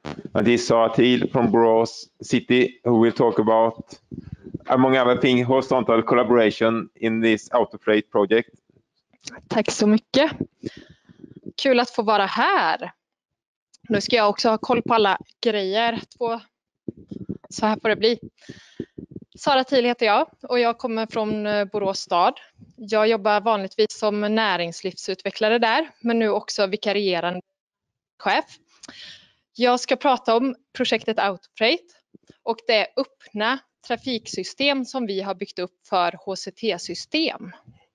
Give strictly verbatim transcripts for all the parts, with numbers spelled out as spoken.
And this is Artil from Borås City, who will talk about, among other things, horizontal collaboration in this Autofreight project. Tack så mycket. Kul att få vara här. Nu ska jag också ha koll på alla grejer. Två. Så här får det bli. Sara Thiel heter jag och jag kommer från Borås stad. Jag jobbar vanligtvis som näringslivsutvecklare där, men nu också vikarierande chef. Jag ska prata om projektet Autofreight och det öppna trafiksystem som vi har byggt upp för H C T-system.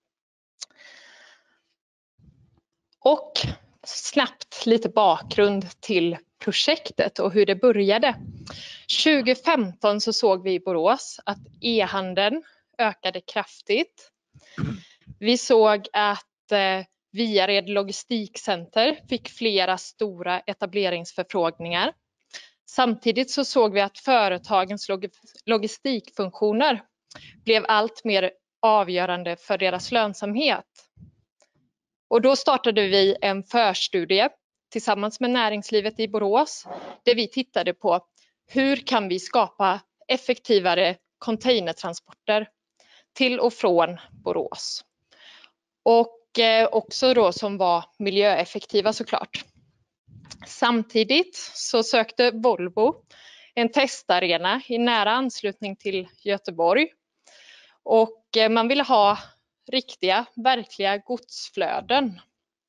Och snabbt lite bakgrund till projektet och hur det började. tjugo femton så såg vi i Borås att e-handeln ökade kraftigt. Vi såg att eh, Viared Logistikcenter fick flera stora etableringsförfrågningar. Samtidigt så såg vi att företagens log logistikfunktioner blev allt mer avgörande för deras lönsamhet. Och då startade vi en förstudie tillsammans med näringslivet i Borås där vi tittade på hur kan vi skapa effektivare containertransporter till och från Borås. Och eh, också då som var miljöeffektiva såklart. Samtidigt så sökte Volvo en testarena i nära anslutning till Göteborg. Och eh, man ville ha riktiga, verkliga godsflöden.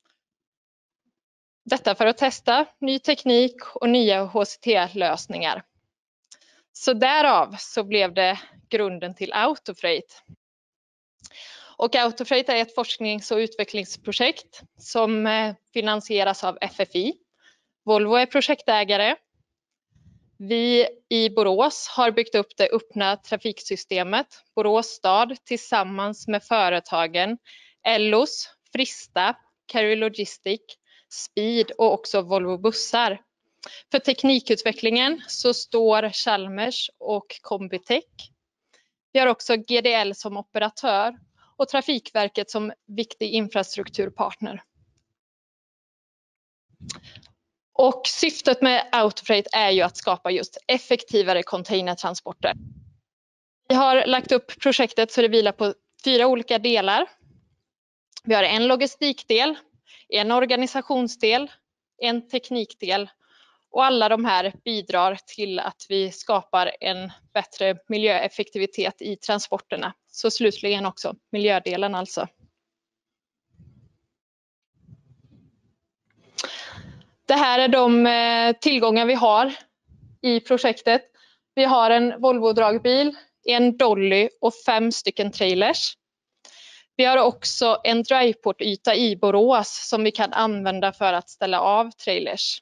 Detta för att testa ny teknik och nya H C T-lösningar. Så därav så blev det grunden till Autofreight. Och Autofreight är ett forsknings- och utvecklingsprojekt som finansieras av F F I. Volvo är projektägare. Vi i Borås har byggt upp det öppna trafiksystemet Borås stad tillsammans med företagen Ellos, Frista, Carry Logistic, Speed och också Volvo bussar. För teknikutvecklingen så står Chalmers och Combitech. Vi har också G D L som operatör och Trafikverket som viktig infrastrukturpartner. Och syftet med Autofreight är ju att skapa just effektivare containertransporter. Vi har lagt upp projektet så det vilar på fyra olika delar. Vi har en logistikdel, en organisationsdel, en teknikdel och alla de här bidrar till att vi skapar en bättre miljöeffektivitet i transporterna. Så slutligen också miljödelen alltså. Det här är de tillgångar vi har i projektet. Vi har en Volvo-dragbil, en dolly och fem stycken trailers. Vi har också en dryportyta i Borås som vi kan använda för att ställa av trailers.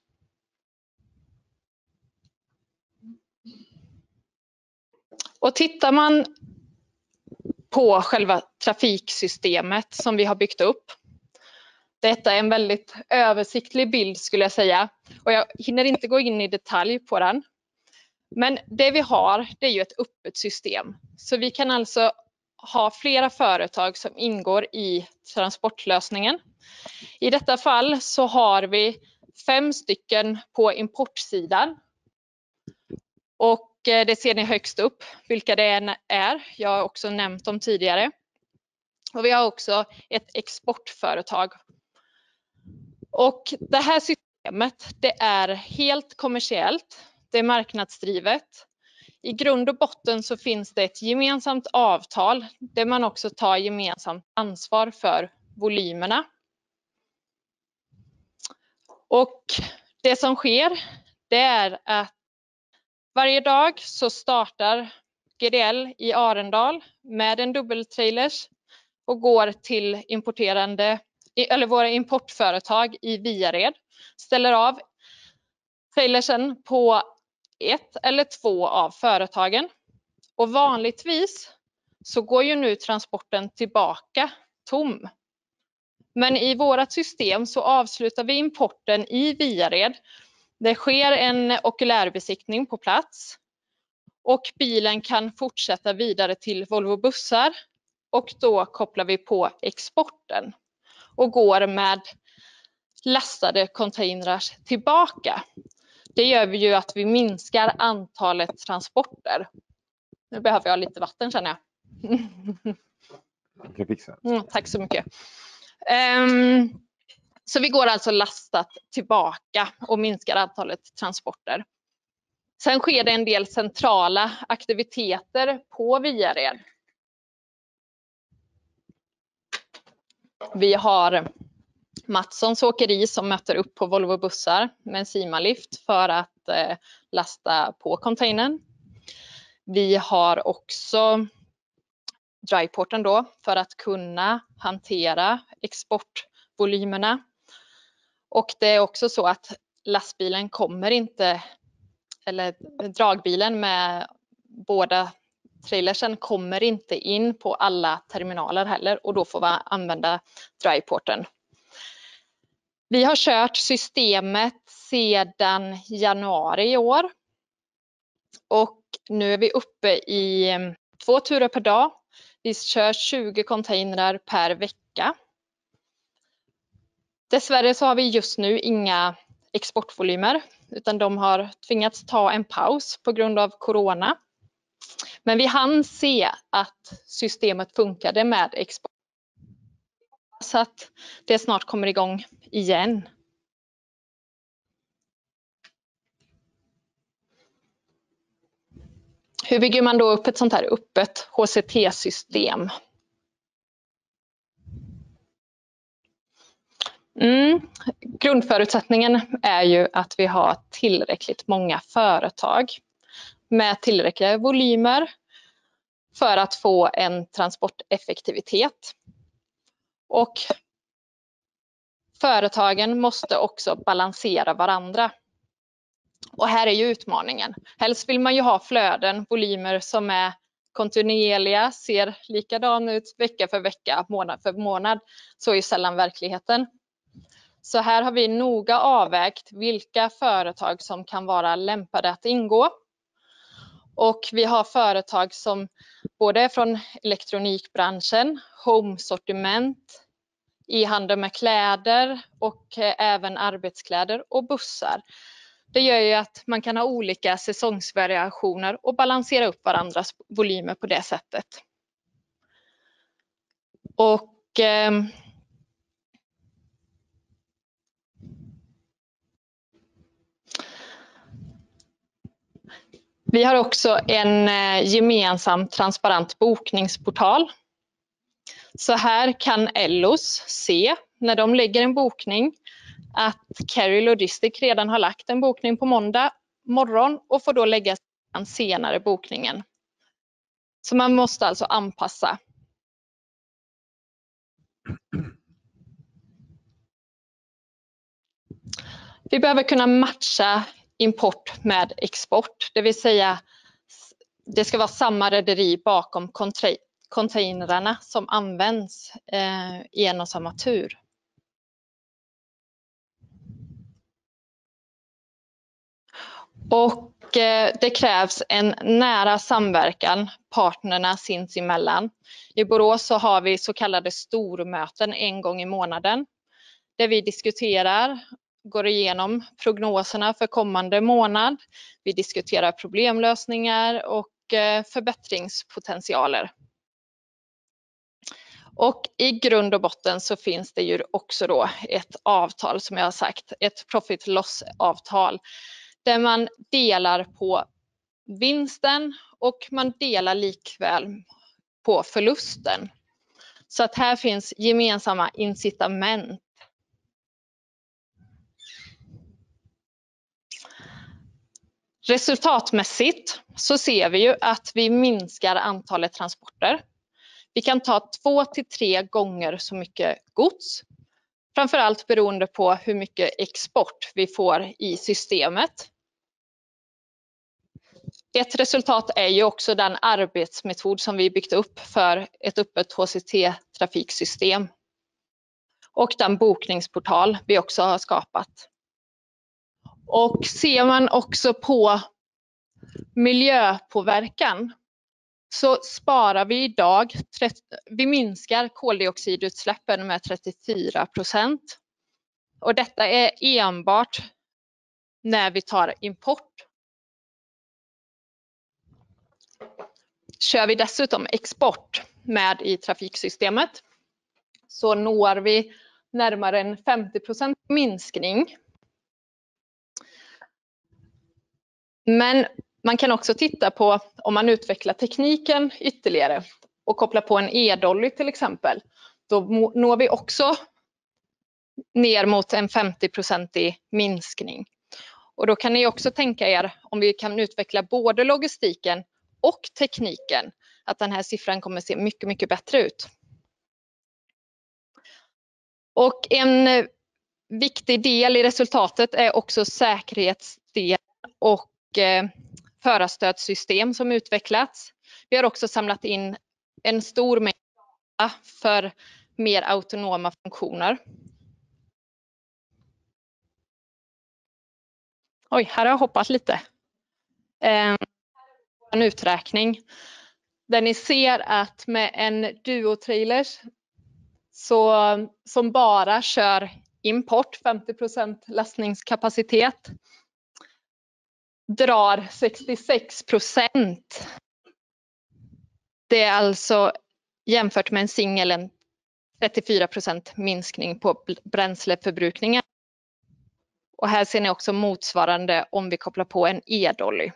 Och tittar man på själva trafiksystemet som vi har byggt upp. Detta är en väldigt översiktlig bild skulle jag säga. Och jag hinner inte gå in i detalj på den. Men det vi har, det är ju ett öppet system. Så vi kan alltså ha flera företag som ingår i transportlösningen. I detta fall så har vi fem stycken på importsidan. Och det ser ni högst upp vilka det än är. Jag har också nämnt dem tidigare. Och vi har också ett exportföretag. Och det här systemet det är helt kommersiellt. Det är marknadsdrivet. I grund och botten så finns det ett gemensamt avtal där man också tar gemensamt ansvar för volymerna. Och det som sker det är att varje dag så startar G D L i Arendal med en dubbeltrailers och går till importerande eller våra importföretag i Viared. Ställer av trailersen på ett eller två av företagen. Och vanligtvis så går ju nu transporten tillbaka tom. Men i vårat system så avslutar vi importen i Viared. Det sker en okulärbesiktning på plats. Och bilen kan fortsätta vidare till Volvo bussar. Och då kopplar vi på exporten. Och går med lastade containrar tillbaka. det gör vi ju att vi minskar antalet transporter. Nu behöver jag lite vatten känner jag. Jag kan fixa. Mm, tack så mycket. Um, så vi går alltså lastat tillbaka och minskar antalet transporter. Sen sker det en del centrala aktiviteter på Viared. Vi har Matssons åkeri som möter upp på Volvo bussar med en Simalift för att eh, lasta på containern. Vi har också dryporten då för att kunna hantera exportvolymerna. Och det är också så att lastbilen kommer inte, eller dragbilen med båda trailersen kommer inte in på alla terminaler heller och då får vi använda dryporten. Vi har kört systemet sedan januari i år och nu är vi uppe i två turer per dag. Vi kör tjugo containrar per vecka. Dessvärre så har vi just nu inga exportvolymer utan de har tvingats ta en paus på grund av corona. Men vi hann se att systemet funkade med export. Så att det snart kommer igång igen. Hur bygger man då upp ett sånt här öppet H C T-system? Mm. Grundförutsättningen är ju att vi har tillräckligt många företag med tillräckliga volymer för att få en transporteffektivitet. Och företagen måste också balansera varandra. Och här är ju utmaningen. Helst vill man ju ha flöden, volymer som är kontinuerliga, ser likadan ut vecka för vecka, månad för månad. Så är ju sällan verkligheten. Så här har vi noga avvägt vilka företag som kan vara lämpade att ingå. Och vi har företag som både är från elektronikbranschen, home-sortiment, e-handel med kläder och även arbetskläder och bussar. Det gör ju att man kan ha olika säsongsvariationer och balansera upp varandras volymer på det sättet. Och eh, vi har också en eh, gemensam transparent bokningsportal. Så här kan Ellos se när de lägger en bokning att Carry Logistic redan har lagt en bokning på måndag morgon och får då lägga en senare bokningen. Så man måste alltså anpassa. Vi behöver kunna matcha import med export, det vill säga det ska vara samma rederi bakom containrarna som används eh, i en och samma tur. Och eh, det krävs en nära samverkan partnerna sinsemellan. I Borås så har vi så kallade stormöten en gång i månaden där vi diskuterar, går igenom prognoserna för kommande månad. Vi diskuterar problemlösningar och eh, förbättringspotentialer. Och i grund och botten så finns det ju också då ett avtal som jag har sagt, ett profit loss avtal. Där man delar på vinsten och man delar likväl på förlusten. Så att här finns gemensamma incitament. Resultatmässigt så ser vi ju att vi minskar antalet transporter. Vi kan ta två till tre gånger så mycket gods. Framförallt beroende på hur mycket export vi får i systemet. Ett resultat är ju också den arbetsmetod som vi byggt upp för ett öppet H C T-trafiksystem. Och den bokningsportal vi också har skapat. Och ser man också på miljöpåverkan så sparar vi idag, vi minskar koldioxidutsläppen med trettiofyra procent. Och detta är enbart när vi tar import. Kör vi dessutom export med i trafiksystemet så når vi närmare en femtio procent minskning. Men man kan också titta på om man utvecklar tekniken ytterligare och kopplar på en e-dolly till exempel. Då når vi också ner mot en femtio procentig minskning. Och då kan ni också tänka er om vi kan utveckla både logistiken och tekniken att den här siffran kommer se mycket, mycket bättre ut. Och en viktig del i resultatet är också säkerhetsdelen och eh, förarstödssystem som utvecklats. Vi har också samlat in en stor mängd data för mer autonoma funktioner. Oj, här har jag hoppat lite. Eh, en uträkning där ni ser att med en duo-trailers så, som bara kör import, femtio procent lastningskapacitet, drar sextiosex procent. Det är alltså jämfört med en singel en trettiofyra procent minskning på bränsleförbrukningen. Och här ser ni också motsvarande om vi kopplar på en e-dolly.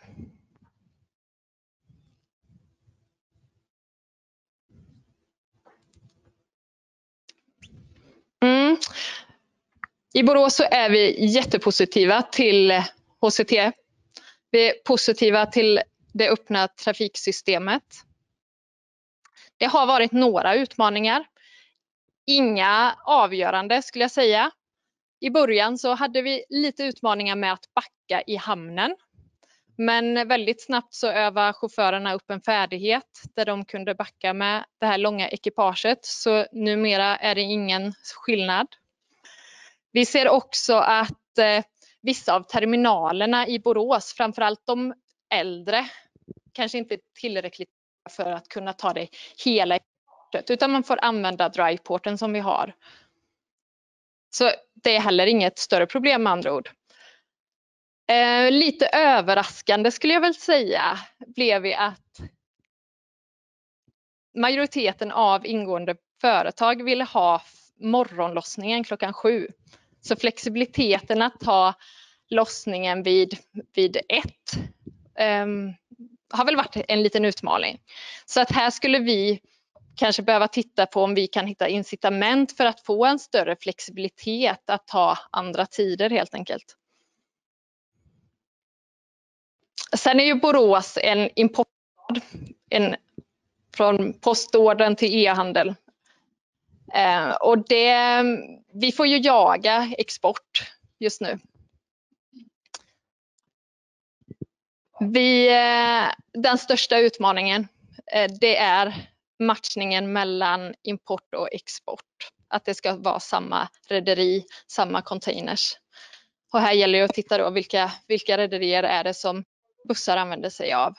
Mm. I Borås så är vi jättepositiva till H C T. Vi är positiva till det öppna trafiksystemet. Det har varit några utmaningar. Inga avgörande skulle jag säga. I början så hade vi lite utmaningar med att backa i hamnen. Men väldigt snabbt så övade chaufförerna upp en färdighet där de kunde backa med det här långa ekipaget. Så numera är det ingen skillnad. Vi ser också att eh, vissa av terminalerna i Borås, framförallt de äldre, kanske inte tillräckligt för att kunna ta det hela ekipaget, utan man får använda dryporten som vi har. Så det är heller inget större problem med andra ord. Eh, lite överraskande skulle jag väl säga blev vi att majoriteten av ingående företag ville ha morgonlossningen klockan sju. Så flexibiliteten att ta lossningen vid, vid ett eh, har väl varit en liten utmaning. Så att här skulle vi kanske behöva titta på om vi kan hitta incitament för att få en större flexibilitet att ta andra tider helt enkelt. Sen är ju Borås en importstad, en, från postordern till e-handel. Eh, och det, vi får ju jaga export just nu. Vi, eh, den största utmaningen eh, det är matchningen mellan import och export. Att det ska vara samma rederi, samma containers. Och här gäller det att titta då vilka, vilka rederier är det som bussar använder sig av.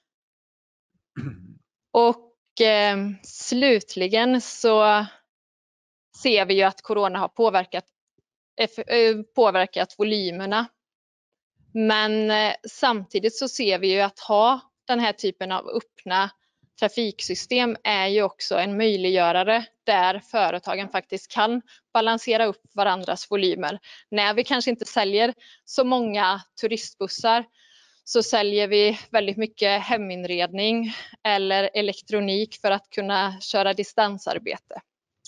Och eh, slutligen så ser vi ju att corona har påverkat, eh, påverkat volymerna. Men eh, samtidigt så ser vi ju att ha den här typen av öppna trafiksystem är ju också en möjliggörare där företagen faktiskt kan balansera upp varandras volymer. När vi kanske inte säljer så många turistbussar så säljer vi väldigt mycket heminredning eller elektronik för att kunna köra distansarbete.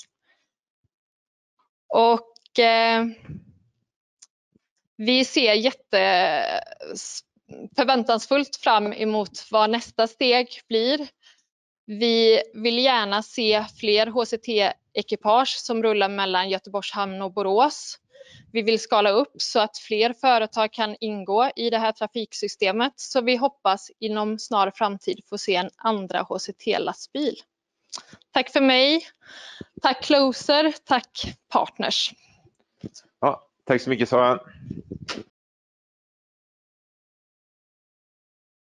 Och eh, vi ser jätte förväntansfullt fram emot vad nästa steg blir. Vi vill gärna se fler H C T-ekipage som rullar mellan Göteborgs hamn och Borås. Vi vill skala upp så att fler företag kan ingå i det här trafiksystemet. Så vi hoppas inom snar framtid få se en andra H C T-lastbil. Tack för mig. Tack Closer. Tack Partners. Ja, tack så mycket Sara.